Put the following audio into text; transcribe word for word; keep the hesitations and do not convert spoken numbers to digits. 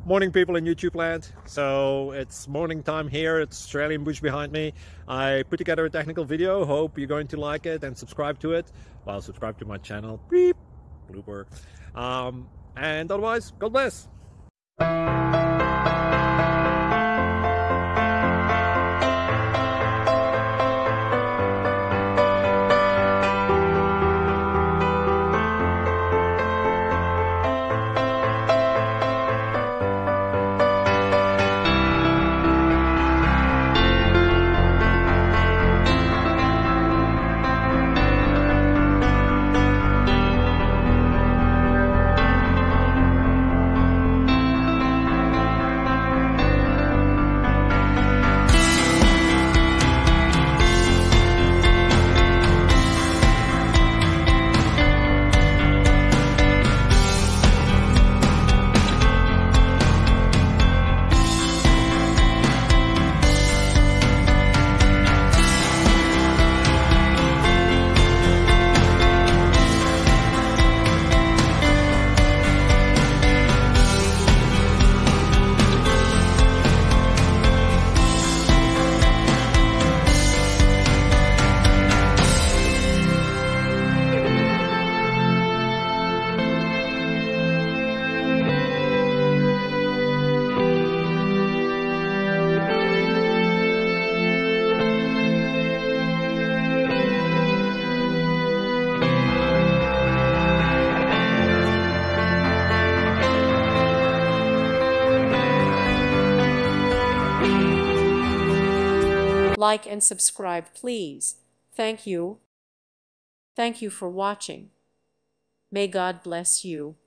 Morning, people in YouTube land. So it's morning time here. It's Australian bush behind me. I put together a technical video. Hope you're going to like it and subscribe to it. Well, subscribe to my channel. Beep. Blooper. Um, and otherwise, God bless. Like and subscribe, please. Thank you. Thank you for watching. May God bless you.